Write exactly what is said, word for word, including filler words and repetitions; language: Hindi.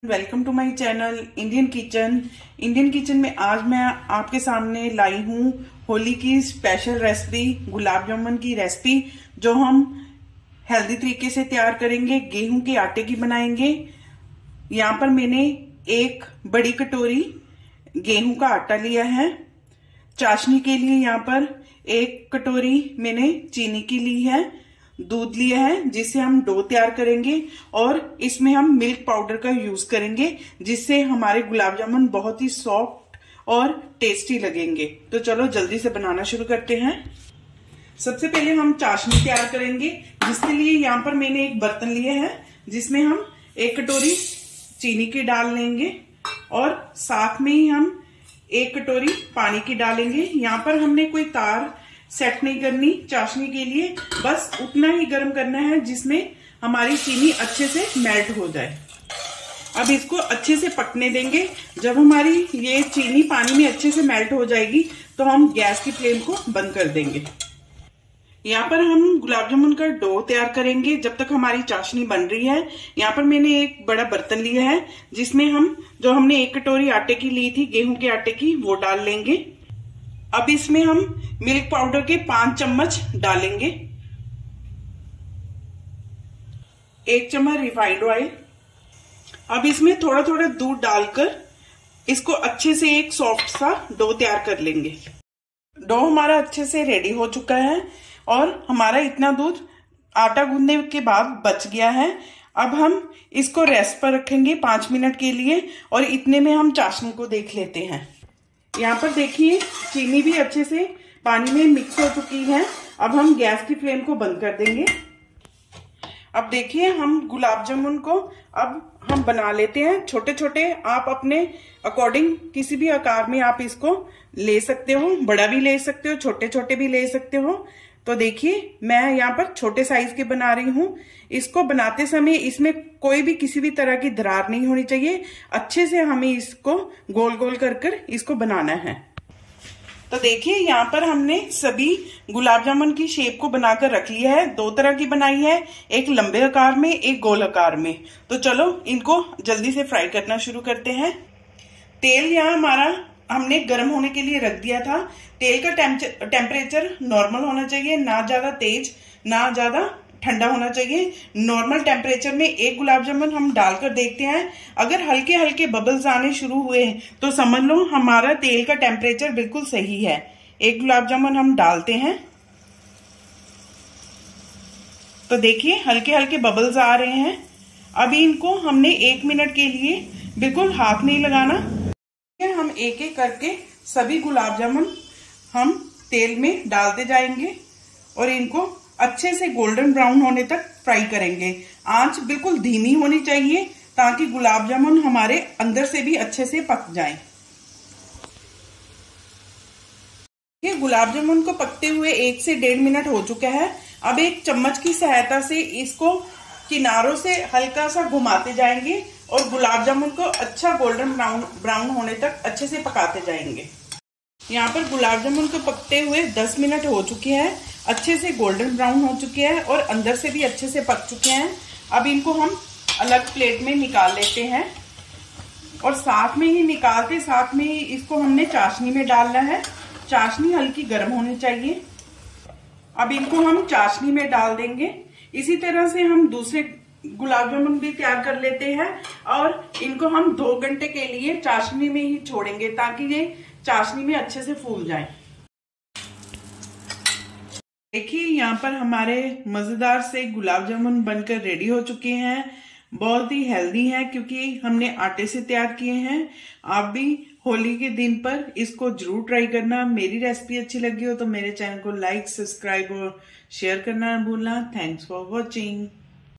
Welcome to my channel Indian kitchen. Indian kitchen में आज मैं आपके सामने लाई हूँ होली की स्पेशल रेसिपी, गुलाब जामुन की रेसिपी, जो हम हेल्दी तरीके से तैयार करेंगे। गेहूं के आटे की बनाएंगे। यहाँ पर मैंने एक बड़ी कटोरी गेहूं का आटा लिया है। चाशनी के लिए यहाँ पर एक कटोरी मैंने चीनी की ली है। दूध लिया है जिससे हम डो तैयार करेंगे और इसमें हम मिल्क पाउडर का यूज करेंगे, जिससे हमारे गुलाब जामुन बहुत ही सॉफ्ट और टेस्टी लगेंगे। तो चलो जल्दी से बनाना शुरू करते हैं। सबसे पहले हम चाशनी तैयार करेंगे, जिसके लिए यहाँ पर मैंने एक बर्तन लिया है जिसमें हम एक कटोरी चीनी की डाल लेंगे और साथ में ही हम एक कटोरी पानी की डालेंगे। यहाँ पर हमने कोई तार सेट नहीं करनी चाशनी के लिए, बस उतना ही गर्म करना है जिसमें हमारी चीनी अच्छे से मेल्ट हो जाए। अब इसको अच्छे से पकने देंगे। जब हमारी ये चीनी पानी में अच्छे से मेल्ट हो जाएगी तो हम गैस की फ्लेम को बंद कर देंगे। यहाँ पर हम गुलाब जामुन का डो तैयार करेंगे जब तक हमारी चाशनी बन रही है। यहाँ पर मैंने एक बड़ा बर्तन लिया है जिसमें हम जो हमने एक कटोरी आटे की ली थी, गेहूं के आटे की, वो डाल लेंगे। अब इसमें हम मिल्क पाउडर के पांच चम्मच डालेंगे। एक चम्मच रिफाइंड ऑयल। अब इसमें थोड़ा थोड़ा दूध डालकर इसको अच्छे से एक सॉफ्ट सा डो तैयार कर लेंगे। डो हमारा अच्छे से रेडी हो चुका है और हमारा इतना दूध आटा गूंदने के बाद बच गया है। अब हम इसको रेस्ट पर रखेंगे पांच मिनट के लिए और इतने में हम चाशनी को देख लेते हैं। यहाँ पर देखिए चीनी भी अच्छे से पानी में मिक्स हो चुकी है। अब हम गैस की फ्लेम को बंद कर देंगे। अब देखिए हम गुलाब जामुन को अब हम बना लेते हैं। छोटे छोटे आप अपने अकॉर्डिंग किसी भी आकार में आप इसको ले सकते हो, बड़ा भी ले सकते हो, छोटे छोटे भी ले सकते हो। तो देखिए मैं यहाँ पर छोटे साइज के बना रही हूँ। इसको बनाते समय इसमें कोई भी किसी भी तरह की दरार नहीं होनी चाहिए। अच्छे से हमें इसको गोल गोल कर कर इसको बनाना है। तो देखिए यहाँ पर हमने सभी गुलाब जामुन की शेप को बनाकर रख लिया है। दो तरह की बनाई है, एक लंबे आकार में, एक गोल आकार में। तो चलो इनको जल्दी से फ्राई करना शुरू करते हैं। तेल यहाँ हमारा हमने गर्म होने के लिए रख दिया था। तेल का टेम्परेचर नॉर्मल होना चाहिए, ना ज्यादा तेज ना ज्यादा ठंडा होना चाहिए। नॉर्मल टेम्परेचर में एक गुलाब जामुन हम डालकर देखते हैं। अगर हल्के हल्के बबल्स आने शुरू हुए तो समझ लो हमारा तेल का टेम्परेचर बिल्कुल सही है। एक गुलाब जामुन हम डालते हैं तो देखिए हल्के हल्के बबल्स आ रहे हैं। अभी इनको हमने एक मिनट के लिए बिल्कुल हाथ नहीं लगाना। हम एक एक करके सभी गुलाब जामुन हम तेल में डालते जाएंगे और इनको अच्छे से गोल्डन ब्राउन होने तक फ्राई करेंगे। आंच बिल्कुल धीमी होनी चाहिए ताकि गुलाब जामुन हमारे अंदर से भी अच्छे से पक जाएं। ये गुलाब जामुन को पकते हुए एक से डेढ़ मिनट हो चुका है। अब एक चम्मच की सहायता से इसको किनारों से हल्का सा घुमाते जाएंगे और गुलाब जामुन को अच्छा गोल्डन ब्राउन ब्राउन होने तक अच्छे से पकाते जाएंगे। यहाँ पर गुलाब जामुन को पकते हुए दस मिनट हो चुके हैं। अच्छे से गोल्डन ब्राउन हो चुके हैं और अंदर से भी अच्छे से पक चुके हैं। अब इनको हम अलग प्लेट में निकाल लेते हैं और साथ में ही निकालते साथ में ही इसको हमने चाशनी में डालना है। चाशनी हल्की गर्म होनी चाहिए। अब इनको हम चाशनी में डाल देंगे। इसी तरह से हम दूसरे गुलाब जामुन भी तैयार कर लेते हैं और इनको हम दो घंटे के लिए चाशनी में ही छोड़ेंगे ताकि ये चाशनी में अच्छे से फूल जाए। देखिए यहाँ पर हमारे मजेदार से गुलाब जामुन बनकर रेडी हो चुके हैं। बहुत ही हेल्दी है क्योंकि हमने आटे से तैयार किए हैं। आप भी होली के दिन पर इसको जरूर ट्राई करना। मेरी रेसिपी अच्छी लगी हो तो मेरे चैनल को लाइक, सब्सक्राइब और शेयर करना ना भूलना। Thanks for watching.